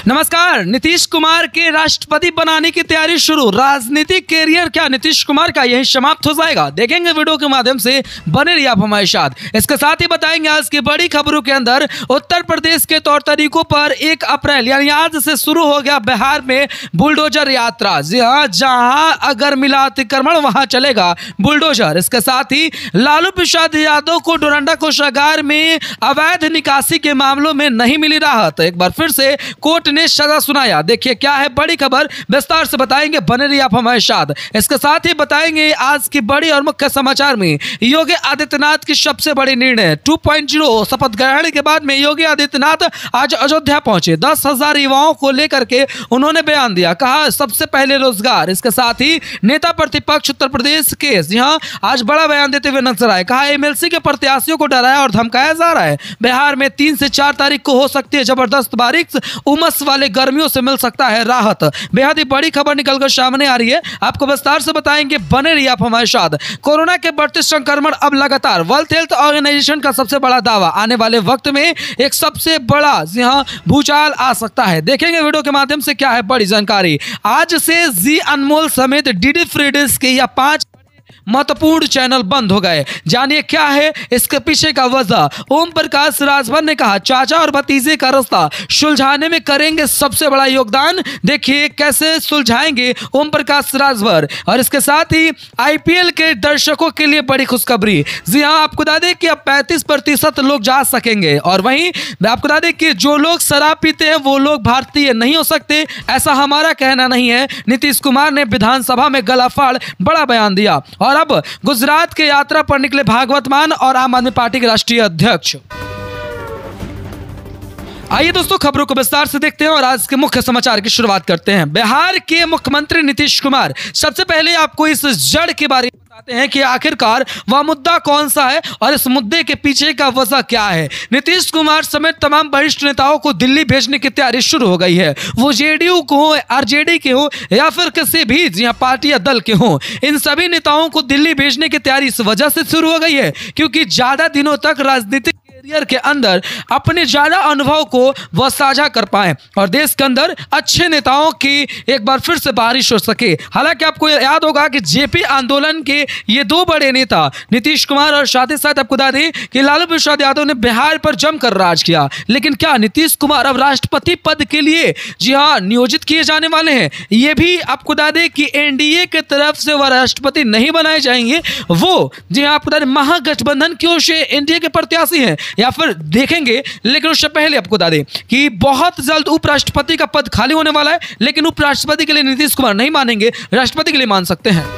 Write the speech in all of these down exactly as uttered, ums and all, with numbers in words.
नमस्कार। नीतीश कुमार के राष्ट्रपति बनाने की तैयारी शुरू। राजनीतिक कैरियर क्या नीतीश कुमार का यही समाप्त हो जाएगा? देखेंगे वीडियो के माध्यम से, बने रहिए आप हमारे साथ। इसके साथ ही बताएंगे आज की बड़ी खबरों के अंदर उत्तर प्रदेश के तौर तरीकों पर एक अप्रैल यानी आज से शुरू हो गया बिहार में बुलडोजर यात्रा। जी हाँ, जहां अगर मिला अतिक्रमण वहां चलेगा बुलडोजर। इसके साथ ही लालू प्रसाद यादव को डोरंडा कोषागार में अवैध निकासी के मामलों में नहीं मिली राहत। एक बार फिर से कोर्ट ने सजा सुनाया। देखिए क्या है बड़ी खबर, विस्तार से बताएंगे, बने रहिए आप हमारे साथ। इसके साथ ही बताएंगे आज की बड़ी और मुख्य समाचार में योगी आदित्यनाथ की सबसे बड़ी निर्णय टू पॉइंट ज़ीरो शपथ ग्रहण के बाद में योगी आदित्यनाथ आज अयोध्या पहुंचे। दस हजार युवाओं को लेकर के उन्होंने बयान दिया, कहा सबसे पहले रोजगार। इसके साथ ही नेता प्रतिपक्ष उत्तर प्रदेश के जी हाँ आज बड़ा बयान देते हुए नजर आए। कहा एमएलसी के प्रत्याशियों को डराया और धमकाया जा रहा है। बिहार में तीन से चार तारीख को हो सकती है जबरदस्त बारिश, उमस वाले गर्मियों से मिल सकता है राहत। बेहद ही बड़ी खबर निकलकर सामने आ रही है, आपको विस्तार से बताएंगे, बने रहिए आप हमारे साथ। कोरोना के बढ़ते संक्रमण अब लगातार। वर्ल्ड हेल्थ ऑर्गेनाइजेशन का सबसे बड़ा दावा, आने वाले वक्त में एक सबसे बड़ा जी हाँ भूचाल आ सकता है। देखेंगे वीडियो के माध्यम से क्या है बड़ी जानकारी। आज से जी अनमोल समेत डीडी फ्री डिश के या पांच महत्वपूर्ण चैनल बंद हो गए। जानिए क्या है इसके पीछे का वजह। ओम प्रकाश राजभर ने कहा चाचा और भतीजे का रास्ता सुलझाने में करेंगे सबसे बड़ा योगदान। देखिए कैसे सुलझाएंगे ओम प्रकाश राजभर। और इसके साथ ही आईपीएल के दर्शकों के लिए बड़ी खुशखबरी। जी हाँ, आपको बता दें कि अब पैंतीस प्रतिशत लोग जा सकेंगे। और वहीं आपको बता दें कि जो लोग शराब पीते हैं वो लोग भारतीय नहीं हो सकते, ऐसा हमारा कहना नहीं है। नीतीश कुमार ने विधानसभा में गला फाड़ बड़ा बयान दिया। और अब गुजरात के यात्रा पर निकले भागवत मान और आम आदमी पार्टी के राष्ट्रीय अध्यक्ष। आइए दोस्तों खबरों को विस्तार से देखते हैं और आज के मुख्य समाचार की शुरुआत करते हैं। बिहार के मुख्यमंत्री नीतीश कुमार, सबसे पहले आपको इस जड़ के बारे में बताते हैं कि आखिरकार वह मुद्दा कौन सा है और इस मुद्दे के पीछे का वजह क्या है। नीतीश कुमार समेत तमाम वरिष्ठ नेताओं को दिल्ली भेजने की तैयारी शुरू हो गई है। वो जेडीयू को हो, आरजेडी के हो या फिर किसी भी जी पार्टी या दल के हो, इन सभी नेताओं को दिल्ली भेजने की तैयारी इस वजह से शुरू हो गई है क्योंकि ज्यादा दिनों तक राजनीतिक कैरियर के अंदर अपने ज्यादा अनुभव को वह साझा कर पाए और देश के अंदर अच्छे नेताओं की एक बार फिर से बारिश हो सके। हालांकि आपको याद होगा कि जेपी आंदोलन के ये दो बड़े नेता नीतीश कुमार और साथ ही साथ आपको बता दें कि लालू प्रसाद यादव ने बिहार पर जमकर राज किया। लेकिन क्या नीतीश कुमार अब राष्ट्रपति पद के लिए जी हाँ नियोजित किए जाने वाले हैं? ये भी आपको बता दें कि एनडीए की तरफ से वह राष्ट्रपति नहीं बनाए जाएंगे। वो जी हाँ आपको बता दें महागठबंधन की ओर से एनडीए के प्रत्याशी हैं या फिर देखेंगे। लेकिन उससे पहले आपको बता दें कि बहुत जल्द उपराष्ट्रपति का पद खाली होने वाला है, लेकिन उपराष्ट्रपति के लिए नीतीश कुमार नहीं मानेंगे, राष्ट्रपति के लिए मान सकते हैं।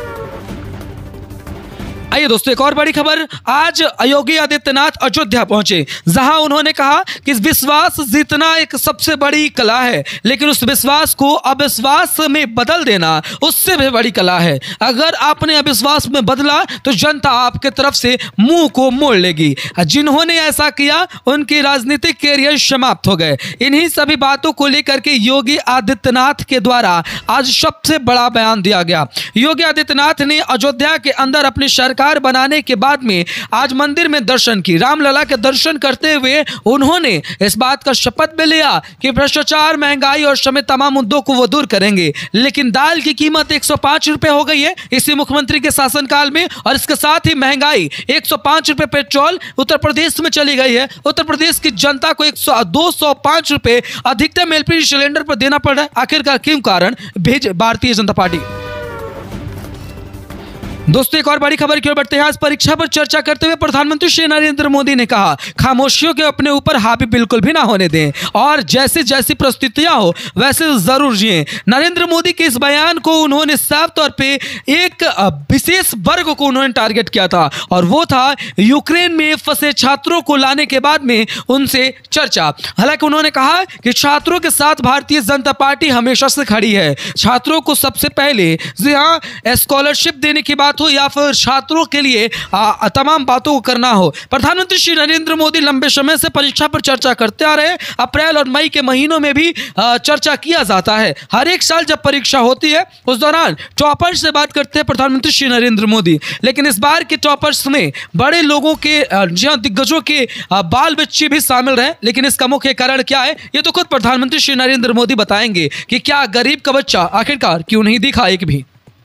आइए दोस्तों एक और बड़ी खबर। आज योगी आदित्यनाथ अयोध्या पहुंचे, जहां उन्होंने कहा कि विश्वास जीतना एक सबसे बड़ी कला है, लेकिन उस विश्वास को अविश्वास में बदल देना उससे भी बड़ी कला है। अगर आपने अविश्वास में बदला तो जनता आपके तरफ से मुंह को मोड़ लेगी। जिन्होंने ऐसा किया उनकी राजनीतिक कैरियर समाप्त हो गए। इन्हीं सभी बातों को लेकर के योगी आदित्यनाथ के द्वारा आज सबसे बड़ा बयान दिया गया। योगी आदित्यनाथ ने अयोध्या के अंदर अपनी सरकार बनाने के बाद में आज मंदिर में दर्शन की। रामलला के दर्शन करते हुए उन्होंने इस बात का शपथ भी लिया कि भ्रष्टाचार, महंगाई और समेत तमाम मुद्दों को वो दूर करेंगे। लेकिन दाल की कीमत एक सौ पांच रुपए हो गई है इसी मुख्यमंत्री के शासनकाल में। और इसके साथ ही महंगाई एक सौ पांच रुपए पेट्रोल उत्तर प्रदेश में चली गई है। उत्तर प्रदेश की जनता को एक सौ दो सौ पांच रुपए अधिकतम एलपीजी सिलेंडर पर देना पड़ रहा है। आखिरकार क्यों कारण? भेज भारतीय जनता पार्टी। दोस्तों एक और बड़ी खबर की ओर बढ़ते हैं। आज परीक्षा पर चर्चा करते हुए प्रधानमंत्री श्री नरेंद्र मोदी ने कहा खामोशियों के अपने ऊपर हावी बिल्कुल भी ना होने दें और जैसी जैसी परिस्थितियां हो वैसे जरूर जिएं। नरेंद्र मोदी के इस बयान को उन्होंने साफ तौर पे एक विशेष वर्ग को उन्होंने टारगेट किया था और वो था यूक्रेन में फंसे छात्रों को लाने के बाद में उनसे चर्चा। हालांकि उन्होंने कहा कि छात्रों के साथ भारतीय जनता पार्टी हमेशा से खड़ी है। छात्रों को सबसे पहले जी हाँ स्कॉलरशिप देने की बात बात हो या फिर छात्रों के लिए आ, तमाम बातों को करना हो, प्रधानमंत्री श्री नरेंद्र मोदी लंबे समय से परीक्षा पर चर्चा करते आ रहे हैं। अप्रैल और मई के महीनों में भी आ, चर्चा किया जाता है। हर एक साल जब परीक्षा होती है उस दौरान टॉपर से बात करते हैं प्रधानमंत्री श्री नरेंद्र मोदी। लेकिन इस बार के टॉपर्स में बड़े लोगों के जहां दिग्गजों के बाल बच्चे भी शामिल रहे। लेकिन इसका मुख्य कारण क्या है ये तो खुद प्रधानमंत्री श्री नरेंद्र मोदी बताएंगे कि क्या गरीब का बच्चा आखिरकार क्यों नहीं दिखा एक भी।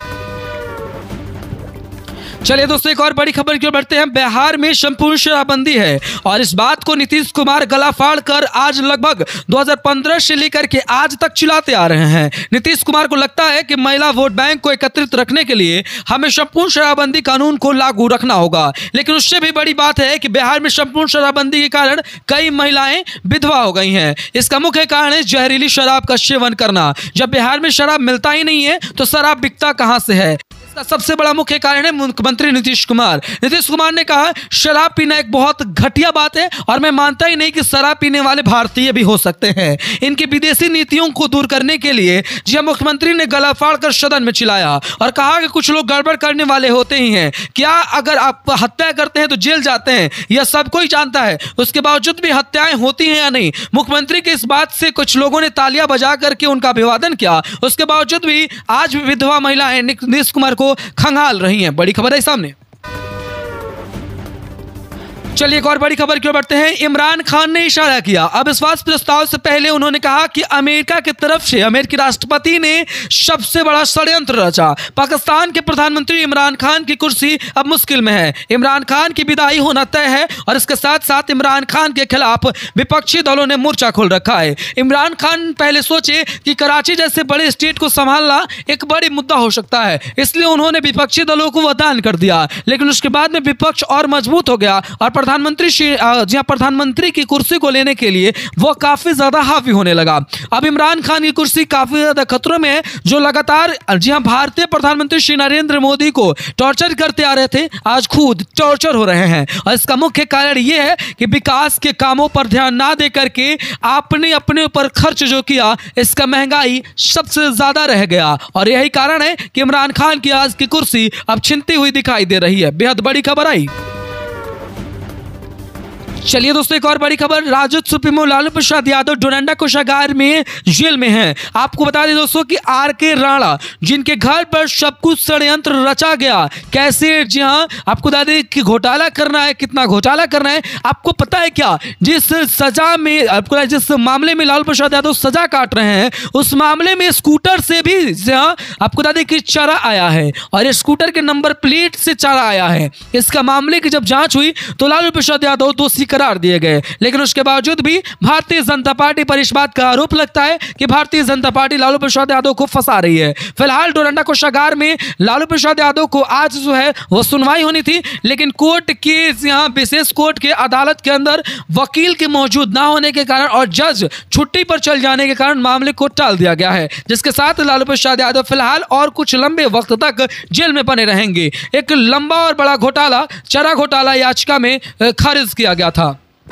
चलिए दोस्तों, एक और बड़ी खबर की ओर बढ़ते हैं। बिहार में संपूर्ण शराबबंदी है और इस बात को नीतीश कुमार गला फाड़ कर आज लगभग दो हज़ार पंद्रह से लेकर के आज तक चिल्लाते आ रहे हैं। नीतीश कुमार को लगता है कि महिला वोट बैंक को एकत्रित रखने के लिए हमें संपूर्ण शराबबंदी कानून को लागू रखना होगा। लेकिन उससे भी बड़ी बात है कि बिहार में संपूर्ण शराबबंदी के कारण कई महिलाएं विधवा हो गई हैं। इसका मुख्य कारण है जहरीली शराब का सेवन करना। जब बिहार में शराब मिलता ही नहीं है तो शराब बिकता कहां से है? सबसे बड़ा मुख्य कारण है मुख्यमंत्री नीतीश कुमार। नीतीश कुमार ने कहा शराब पीना एक बहुत घटिया बात है और मैं मानता ही नहीं कि शराब पीने वाले भारतीय भी हो सकते हैं। इनकी विदेशी नीतियों को दूर करने के लिए जी मुख्यमंत्री ने गला फाड़कर सदन में चिल्लाया और कहा कि कुछ लोग गड़बड़ करने वाले होते ही हैं। क्या अगर आप हत्या करते हैं तो जेल जाते हैं, यह सब कोई जानता है। उसके बावजूद भी हत्याएं होती हैं या नहीं? मुख्यमंत्री की इस बात से कुछ लोगों ने तालियां बजा करके उनका अभिवादन किया। उसके बावजूद भी आज भी विधवा महिलाएं नीतीश कुमार को खंगाल रही हैं। बड़ी खबर है सामने। चलिए एक और बड़ी खबर की ओर बढ़ते हैं। इमरान खान ने इशारा किया अविश्वास प्रस्ताव से पहले उन्होंने कहा कि अमेरिका की तरफ से अमेरिकी राष्ट्रपति ने सबसे बड़ा षड्यंत्र रचा। पाकिस्तान के प्रधानमंत्री इमरान खान की कुर्सी अब मुश्किल में है। इमरान खान की विदाई होना तय है और इसके साथ साथ इमरान खान के खिलाफ विपक्षी दलों ने मोर्चा खोल रखा है। इमरान खान पहले सोचे कि कराची जैसे बड़े स्टेट को संभालना एक बड़ी मुद्दा हो सकता है, इसलिए उन्होंने विपक्षी दलों को वरदान कर दिया। लेकिन उसके बाद में विपक्ष और मजबूत हो गया और प्रधानमंत्री जहां प्रधानमंत्री की कुर्सी को लेने के लिए वो काफी ज्यादा हावी होने लगा। अब इमरान खान की कुर्सी काफी ज्यादा खतरों में है, जो लगातार जी हां भारतीय प्रधानमंत्री श्री नरेंद्र मोदी को टॉर्चर करते आ रहे थे, आज खुद टॉर्चर हो रहे हैं। और इसका मुख्य कारण यह है कि विकास के कामों पर ध्यान ना दे करके आपने अपने ऊपर खर्च जो किया, इसका महंगाई सबसे ज्यादा रह गया और यही कारण है कि इमरान खान की आज की कुर्सी अब छिनती हुई दिखाई दे रही है। बेहद बड़ी खबर आई। चलिए दोस्तों, एक और बड़ी खबर। राजद सुप्रीमो लालू प्रसाद यादव डोरंडा कोषागार में जेल में हैं। आपको बता दें दोस्तों कि आर के राणा जिनके घर पर सब कुछ षड्यंत्र रचा गया, कैसे जी हाँ आपको बता दें कि घोटाला करना है, कितना घोटाला करना है। आपको पता है क्या, जिस सजा में आपको जिस मामले में लालू प्रसाद यादव सजा काट रहे हैं, उस मामले में स्कूटर से भी जी हाँ आपको बता दें कि चारा आया है और स्कूटर के नंबर प्लेट से चारा आया है। इसका मामले की जब जांच हुई तो लालू प्रसाद यादव दोषी करार दिए गए। लेकिन उसके बावजूद भी भारतीय जनता पार्टी पर इस बात का आरोप लगता है कि भारतीय जनता पार्टी लालू प्रसाद यादव को फंसा रही है। फिलहाल डोरंडा कोषागार में लालू प्रसाद यादव को आज जो है वो सुनवाई होनी थी, लेकिन कोर्ट के यहाँ विशेष कोर्ट के अदालत के अंदर वकील के मौजूद ना होने के कारण और जज छुट्टी पर चल जाने के कारण मामले को टाल दिया गया है, जिसके साथ लालू प्रसाद यादव फिलहाल और कुछ लंबे वक्त तक जेल में बने रहेंगे। एक लंबा और बड़ा घोटाला चारा घोटाला याचिका में खारिज किया गया था।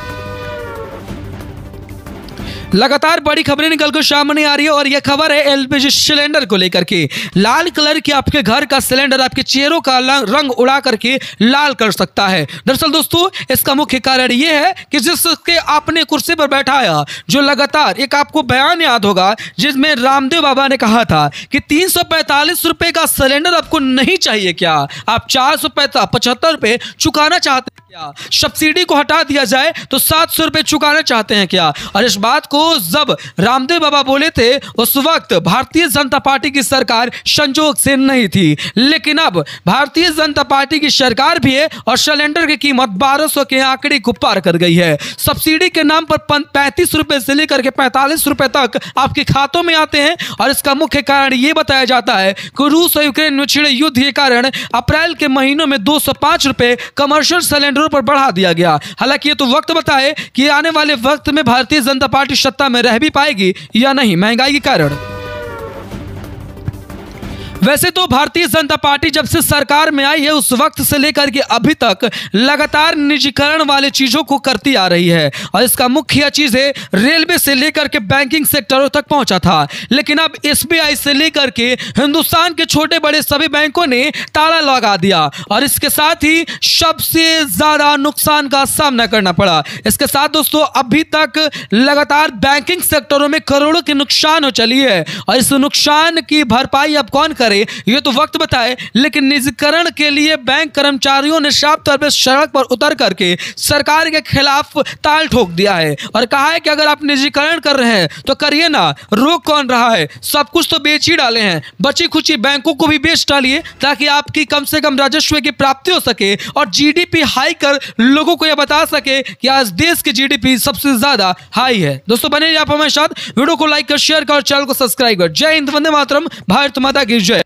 लगातार बड़ी खबरें निकल कर सामने आ रही है और यह खबर है एलपीजी सिलेंडर को लेकर के। लाल कलर के आपके घर का सिलेंडर आपके चेहरों का रंग उड़ा करके लाल कर सकता है। दरअसल दोस्तों, इसका मुख्य कारण यह है कि जिसके आपने कुर्सी पर बैठाया, जो लगातार एक आपको बयान याद होगा जिसमें रामदेव बाबा ने कहा था कि तीन सौ पैंतालीस रुपए का सिलेंडर आपको नहीं चाहिए क्या, आप चार सौ पचहत्तर रुपए चुकाना चाहते हैं क्या, सब्सिडी को हटा दिया जाए तो सात सौ रुपए चुकाना चाहते हैं क्या। और इस बात को जब रामदेव बाबा बोले थे उस वक्त भारतीय जनता पार्टी की सरकार संजोग से नहीं थी, लेकिन अब भारतीय जनता पार्टी की सरकार भी है और सिलेंडर की कीमत बारह सौ के आंकड़े को पार कर गई है। सब्सिडी के नाम पर पैंतीस रुपए से लेकर के पैंतालीस रुपए तक आपके खातों में आते हैं और इसका मुख्य कारण यह बताया जाता है कि रूस और यूक्रेन में छिड़े युद्ध के कारण अप्रैल के महीनों में दो सौ पांच रुपए कमर्शियल सिलेंडरों पर बढ़ा दिया गया। हालांकि ये तो वक्त बताए कि आने वाले वक्त में भारतीय जनता पार्टी सत्ता में रह भी पाएगी या नहीं महंगाई के कारण। वैसे तो भारतीय जनता पार्टी जब से सरकार में आई है उस वक्त से लेकर के अभी तक लगातार निजीकरण वाले चीजों को करती आ रही है और इसका मुख्य चीज है रेलवे से लेकर के बैंकिंग सेक्टरों तक पहुंचा था। लेकिन अब एसबीआई से लेकर के हिंदुस्तान के छोटे बड़े सभी बैंकों ने ताला लगा दिया और इसके साथ ही सबसे ज्यादा नुकसान का सामना करना पड़ा। इसके साथ दोस्तों अभी तक लगातार बैंकिंग सेक्टरों में करोड़ों की नुकसान हो चली है और इस नुकसान की भरपाई अब कौन करे ये तो वक्त बताए। लेकिन निजीकरण के लिए बैंक कर्मचारियों ने साफ तौर पर सड़क पर उतर करके सरकार के खिलाफ ताल ठोक दिया है और कहा है कि अगर आप निजीकरण कर रहे हैं तो करिए ना, रोक कौन रहा है, सब कुछ तो बेच ही डाले हैं, बची खुची बैंकों को भी बेच डालिए ताकि आपकी कम से कम राजस्व की प्राप्ति हो सके और जीडीपी हाई कर लोगों को यह बता सके कि आज देश की जीडीपी सबसे ज्यादा हाई है। दोस्तों बने आप हमारे साथ, वीडियो को लाइक कर शेयर कर और चैनल को सब्सक्राइब कर। जय हिंद, वंदे मातरम, भारत माता की जय।